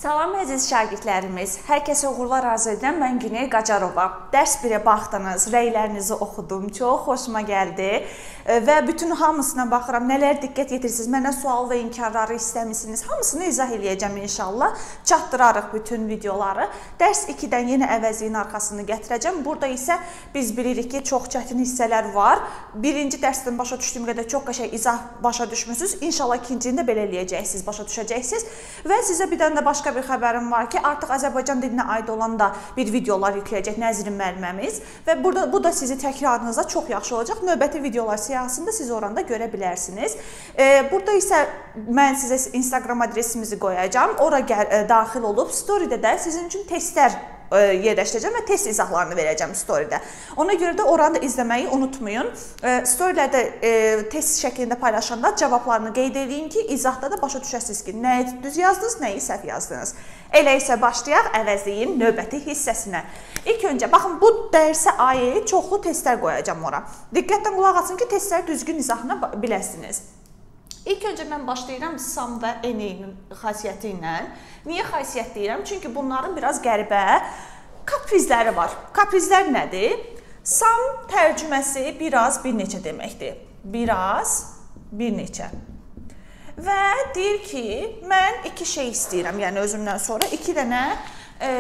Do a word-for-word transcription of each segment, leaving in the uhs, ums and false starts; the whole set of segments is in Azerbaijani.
Salam əziz şagirdlərimiz, hər kəsə uğurlar arzu edirəm. Mən Güney Qacarova. Dərs birə baxdınız, rəylərinizi oxudum, çox xoşuma gəldi və bütün hamısına baxıram. Nələr diqqət yetirsiniz, mənə sual və inkarları istəmisiniz, hamısını izah eləyəcəm inşallah. Çatdırarıq bütün videoları. Dərs ikidən yenə əvəzliyin arxasını gətirəcəm. Burada isə biz bilirik ki, çox çətin hissələr var. Birinci dərsdən başa düşdüyüm qədər çox qəşəng izah başa düşmüsünüz. İnşallah ikincini də belə eləyəcəksiniz, başa düşəcəksiniz. Və sizə bir dənə də başqa bir xəbərim var ki, artıq Azərbaycan dilinə aid olan da bir videolar yükləyəcək Nəzrin müəlliməmiz və burada bu da sizi təkrarınıza çox yaxşı olacaq. Növbəti videolar siyahısında siz oranda görə bilərsiniz. E, burada isə mən sizə Instagram adresimizi qoyacağam. Ora gəl, e, daxil olub storydə də sizin üçün testlər yerləşdirəcəm və test izahlarını verəcəm storydə. Ona görə də oranı da izləməyi unutmayın. Storylərdə test şəklində paylaşanda cavablarını qeyd edin ki, izahda da başa düşəsiniz ki, nəyi düz yazdınız, nəyi səhv yazdınız. Elə isə başlayaq əvəzliyin növbəti hissəsinə. İlk öncə, baxın, bu dərsə aid çoxlu testlər qoyacam ora. Diqqətlə qulaq asın ki, testləri düzgün izahına biləsiniz. İlk öncə mən başlayıram sam və enin xasiyyəti ilə. Niyə xasiyyət deyirəm? Çünki bunların biraz qəribə kaprizləri var. Kaprizlər nədir? Sam tərcüməsi biraz bir neçə deməkdir. Biraz, bir neçə. Və deyir ki, mən iki şey istəyirəm, yəni özümdən sonra iki dənə e,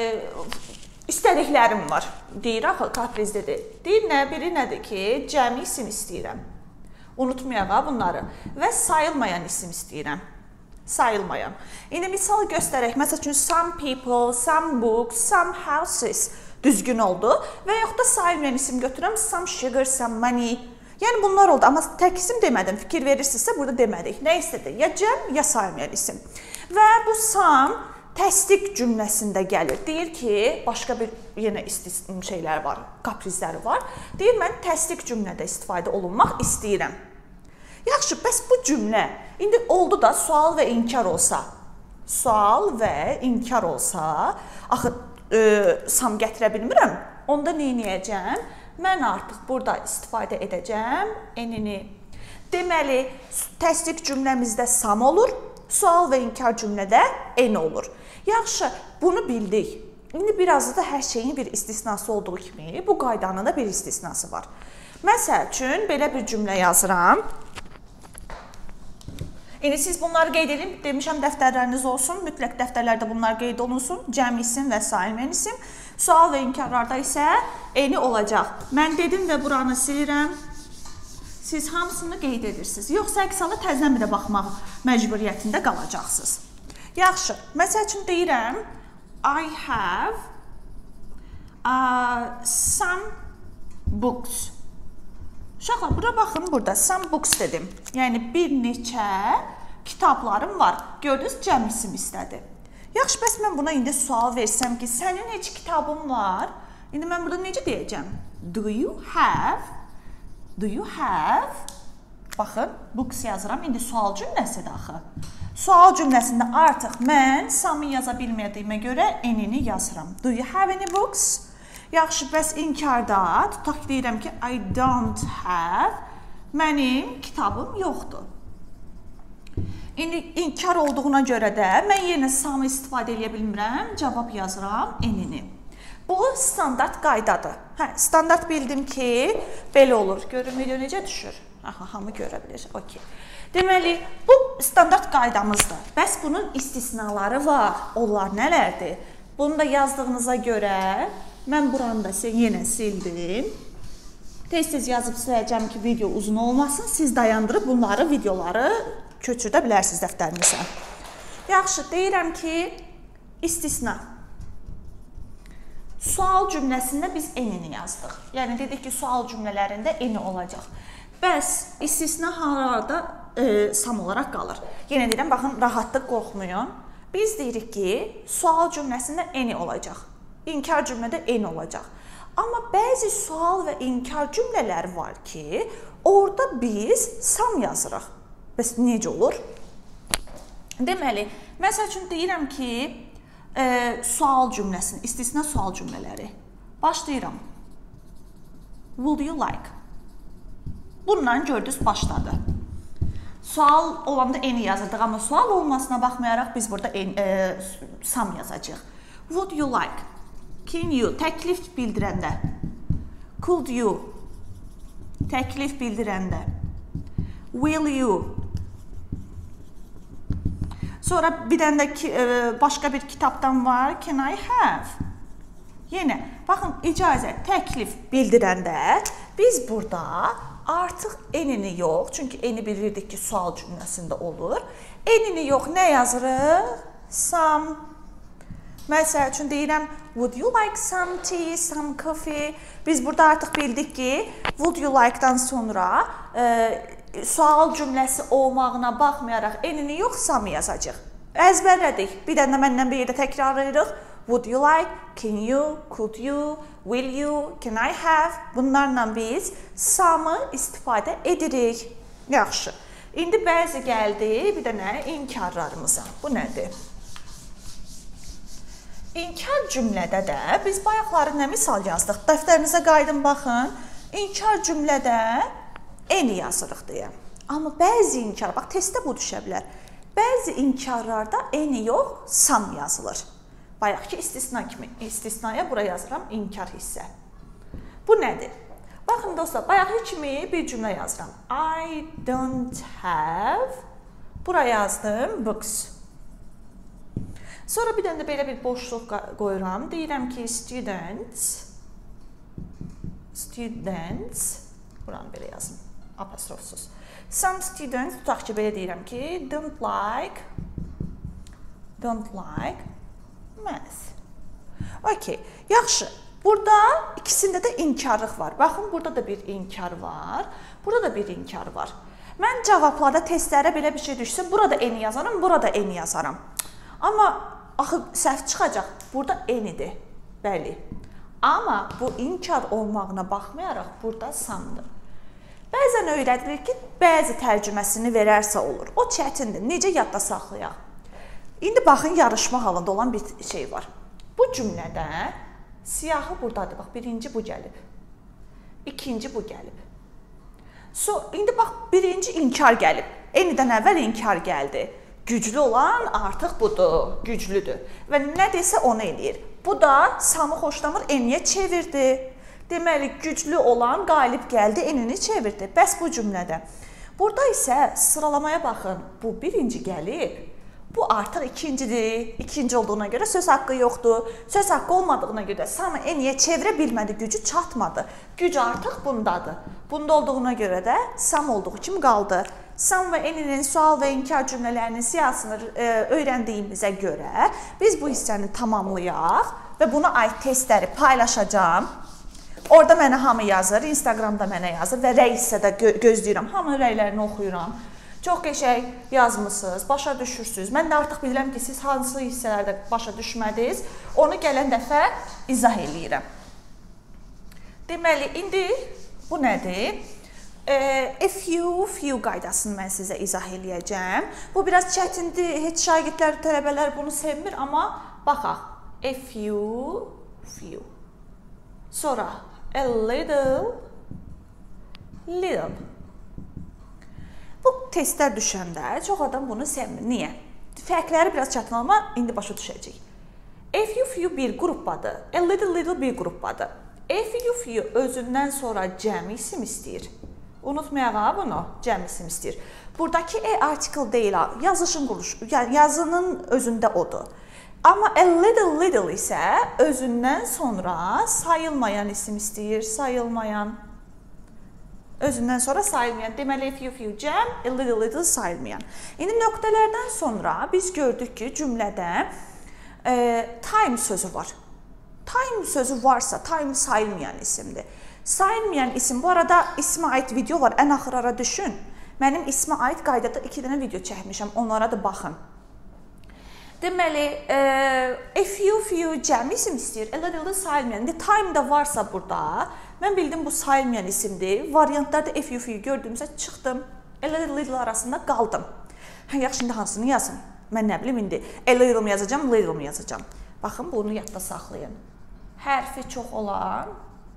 istədiklərim var. Deyir, axı, kaprizlidir. Deyir, nə, biri nədir ki, cəmi isim istəyirəm. Unutmayaq bunları və sayılmayan isim istəyirəm. Sayılmayan. İndi misal göstərək. Məsəl üçün, some people, some books, some houses düzgün oldu və yaxud da sayılmayan isim götürürəm. Some sugar, some money. Yəni bunlar oldu. Amma tək isim demədim. Fikir verirsinizsə burada demədik. Nə istədik? Ya cəm, ya sayılmayan isim. Və bu some təsdiq cümləsində gəlir. Deyir ki, başqa bir yenə istisna şeylər var, kaprizləri var. Deyir, mən təsdiq cümlədə istifadə olunmaq istəyirəm. Yaxşı, bəs bu cümlə indi oldu da sual və inkar olsa, sual və inkar olsa, axı e, sam gətirə bilmirəm, onda neyniyəcəm? Mən artıq burada istifadə edəcəm enini. Deməli, təsdiq cümləmizdə sam olur, sual və inkar cümlədə en olur. Yaxşı, bunu bildik. İndi biraz da hər şeyin bir istisnası olduğu kimi, bu qaydanın da bir istisnası var. Məsəl üçün, belə bir cümlə yazıram. İndi siz bunları qeyd edin, demişəm dəftərləriniz olsun, mütləq dəftərlərdə bunlar qeyd olunsun, cəm isim və sayılmayan isim. Sual və inkarlarda isə eni olacaq. Mən dedim və buranı silirəm. Siz hamısını qeyd edirsiniz. Yoxsa əks halda təzədən bir də baxmaq məcburiyyətində qalacaqsınız. Yaxşı, məsəl üçün deyirəm, I have uh, some books. Uşaqlar, bura baxın, burada some books dedim. Yəni, bir neçə kitablarım var. Gördünüz, cəm isim istədi. Yaxşı, bəs mən buna indi sual versəm ki, sənin heç kitabın var. İndi mən burada necə deyəcəm? Do you have? Do you have? Baxın, books yazıram. İndi sual cümləsidir axı. Sual cümləsində artıq mən some yaza bilmədiyimə görə enini yazıram. Do you have any books? Yaxşı, bəs inkarda tutaq deyirəm ki, I don't have, mənim kitabım yoxdur. İndi inkar olduğuna görə də mən yenə some istifadə edə bilmirəm, cavab yazıram enini. Bu standart qaydadır. Hə, standart bildim ki, belə olur. Görün, video necə düşür? Aha, hamı görə bilir. Okay. Deməli, bu standart qaydamızdır. Bəs bunun istisnaları var. Onlar nələrdir? Bunu da yazdığınıza görə mən buranı da yenə sildim. Tez-tez yazıb siləcəm ki, video uzun olmasın. Siz dayandırıb bunları, videoları köçürdə bilərsiniz dəftərinizə. Yaxşı, deyirəm ki, istisna. Sual cümləsində biz enini yazdıq. Yəni, dedik ki, sual cümlələrində eni olacaq. Bəs istisna harada e, sam olaraq qalır. Yenə deyirəm, baxın, rahatlıq qorxmayın. Biz deyirik ki, sual cümləsində eni olacaq. İnkar cümlədə en olacaq. Amma bəzi sual və inkar cümlələri var ki, orada biz sam yazırıq. Bəs necə olur? Deməli, məsəl üçün deyirəm ki, e, sual cümləsini, istisna sual cümlələri. Başlayıram. Would you like? Bundan gördünüz başladı. Sual olanda eni yazırdıq, amma sual olmasına baxmayaraq biz burada en, e, some yazacağıq. Would you like? Can you? Təklif bildirəndə. Could you? Təklif bildirəndə. Will you? Sonra bir dənə də e, başqa bir kitabdan var. Can I have? Yenə, baxın, icazə, təklif bildirəndə biz burada artıq enini yox, çünki eni bilirdik ki, sual cümləsində olur. Enini yox, nə yazırıq? Some. Məsəl üçün deyirəm, would you like some tea, some coffee? Biz burada artıq bildik ki, would you like-dan sonra e, sual cümləsi olmağına baxmayaraq enini yox, some yazacaq. Əzbərlədik. Bir dənə məndən bir yerdə təkrarlayırıq. Would you like? Can you? Could you? Will you? Can I have? Bunlarla biz some'ı istifadə edirik. Yaxşı. İndi bəzi gəldi bir dənə inkarlarımıza. Bu nədir? İnkar cümlədə də biz bayaqları nə misal yazdıq? Dəftərinizə qayıdın, baxın. İnkar cümlədə eni yazırıq deyə. Amma bəzi inkar, bax testdə bu düşə bilər. Bəzi inkarlarda eni yox, some yazılır. Bayaq ki, istisna kimi, istisnaya bura yazıram, inkar hissə. Bu nədir? Baxın dostlar, bayaq kimi bir cümlə yazıram. I don't have, bura yazdım, books. Sonra bir dənə də belə bir boşluq qoyuram. Deyirəm ki, students, students, buranı belə yazın, apostrofsuz. Some students, tutaq ki, belə deyirəm ki, don't like, don't like math. Okay, yaxşı. Burada ikisində də inkarlıq var. Baxın, burada da bir inkar var, burada da bir inkar var. Mən cavablarda testlərə belə bir şey düşsə, burada eni yazaram, burada eni yazaram. Amma axı səhv çıxacaq, burada enidir, bəli. Amma bu inkar olmağına baxmayaraq, burada samdır. Bəzən öyrədilir ki, bəzi tərcüməsini verərsə olur. O çətindir, necə yadda saxlayaq? İndi baxın, yarışma halında olan bir şey var. Bu cümlədə siyahı buradadır. Bax, birinci bu gəlib. İkinci bu gəlib. So, indi bax, birinci inkar gəlib. Enidən əvvəl inkar gəldi. Güclü olan artıq budur, güclüdür. Və nə desə onu eləyir. Bu da samı xoşlamır, eniyə çevirdi. Deməli, güclü olan qalib gəldi, enini çevirdi. Bəs bu cümlədə. Burada isə sıralamaya baxın. Bu birinci gəlib. Bu artıq ikincidir. İkinci olduğuna görə söz haqqı yoxdur. Söz haqqı olmadığına görə samı eniyə çevirə bilmədi, gücü çatmadı. Güc artıq bundadır. Bunda olduğuna görə də sam olduğu kimi qaldı. Sam və eninin sual və inkar cümlələrinin siyahısını e, öyrəndiyimizə görə biz bu hissəni tamamlayaq və buna aid testləri paylaşacağım. Orada mənə hamı yazır, Instagramda mənə yazır və rəy hissədə gö gözləyirəm. Hamının rəylərini oxuyuram. Çox qəşəng yazmısınız, başa düşürsünüz. Mən də artıq bilirəm ki, siz hansı hissələrdə başa düşmədiniz, onu gələn dəfə izah eləyirəm. Deməli, indi bu nədir? A few, few qaydasını mən sizə izah eləyəcəm. Bu biraz çətindir, heç şagirdlər, tələbələr bunu sevmir, amma baxaq. A few, few. Sonra a little, little. Bu testlər düşəndə çox adam bunu sevmir. Niyə? Fərqləri biraz çətin, amma indi başa düşəcək. A few, few bir qruppadır. A little, little bir qruppadır. A few, few özündən sonra cəmi isim istəyir. Unutmayaq bunu, cəmi isim istəyir. Buradakı e article deyil, yazışın quruluşu, yəni yazının özündə odur. Amma a little, little isə özündən sonra sayılmayan isim istəyir, sayılmayan. Özündən sonra sayılmayan. Deməli, a few, few cəm, a little, little sayılmayan. İndi nöqtələrdən sonra biz gördük ki, cümlədə e, time sözü var. Time sözü varsa, time sayılmayan isimdir. Sayılmayan isim, bu arada ismə aid video var, ən axır ara düşün. Mənim ismə aid qaydada iki dənə video çəkmişəm, onlara da baxın. Deməli, e, a few, few cəmi isim istəyir, a little, little sayılmayan. İndi time da varsa burada, mən bildim bu sayılmayan isimdir. Variantlarda a few, few gördüyümüzə çıxdım, a little, little arasında qaldım. Hə, yaxşı, indi hansını yazım? Mən nə bilim, indi a little mı yazacam, little mı yazacam? Baxın, bunu yadda saxlayın. Hərfi çox olan,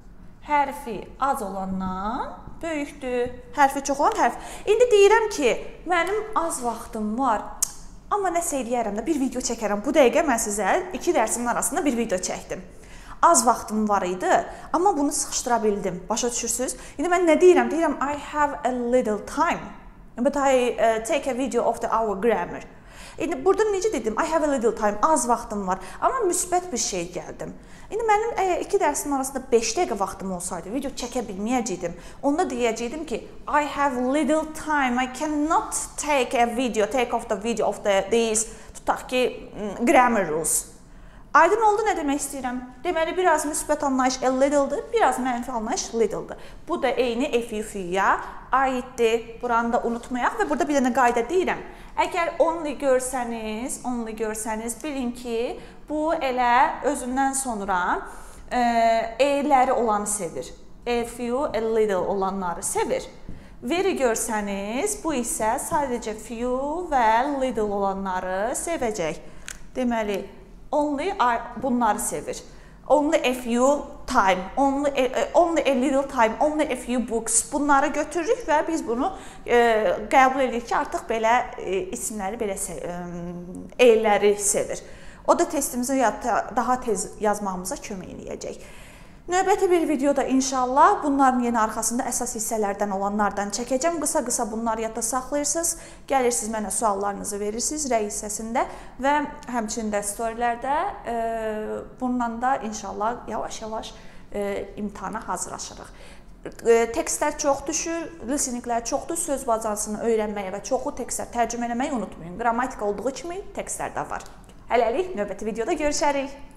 hərfi az olandan böyükdür. Hərfi çox olan hərf. İndi deyirəm ki, mənim az vaxtım var. Amma nəsə eləyərəm də bir video çəkərəm. Bu dəqiqə mən sizə iki dərsimin arasında bir video çəkdim. Az vaxtım var idi, amma bunu sıxışdıra bildim. Başa düşürsünüz? İndi mən nə deyirəm? Deyirəm I have a little time. But I uh, take a video of the our grammar. İndi burada necə dedim? I have a little time. Az vaxtım var. Amma müsbət bir şey gəldim. İndi mənim əgər iki dərsimin arasında beş dəqiqə vaxtım olsaydı, video çəkə bilməyəcəydim. Onda deyəcəydim ki, I have little time. I cannot take a video, take off the video of the these tutaq ki, grammar rules. Aydın oldu nə demək istəyirəm? Deməli, biraz müsbət anlayış a little'dır, biraz mənfi anlayış little'dır. Bu da eyni F U F-ya aiddir. Buranı da unutmayaq və burada bir dənə qayda deyirəm. Əgər only görsəniz, only görsəniz, bilin ki, bu elə özündən sonra e-ləri olanı sevir. A few, a little olanları sevir. Very görsəniz, bu isə sadəcə few və little olanları sevəcək. Deməli, only bunları sevir. Only a few time, only a, only a little time, only a few books. Bunları götürürük və biz bunu e, qəbul edirik ki, artıq belə e, isimləri, belə e-ləri sevir. O da testimizi daha tez yazmağımıza kömək eləyəcək. Növbəti bir videoda inşallah bunların yeni arxasında əsas hissələrdən olanlardan çəkəcəm. Qısa-qısa bunları yadda saxlayırsınız, gəlirsiniz mənə suallarınızı verirsiniz rəy hissəsində və həmçinin də storylərdə. E, bundan da inşallah yavaş-yavaş e, imtihana hazırlaşırıq. E, tekstlər çox düşür, listeninglər çoxdur, söz bazansını öyrənməyə və çoxu tekstlər tərcümə eləməyi unutmayın. Qrammatika olduğu kimi tekstlər də var. Hələlik növbəti videoda görüşərik.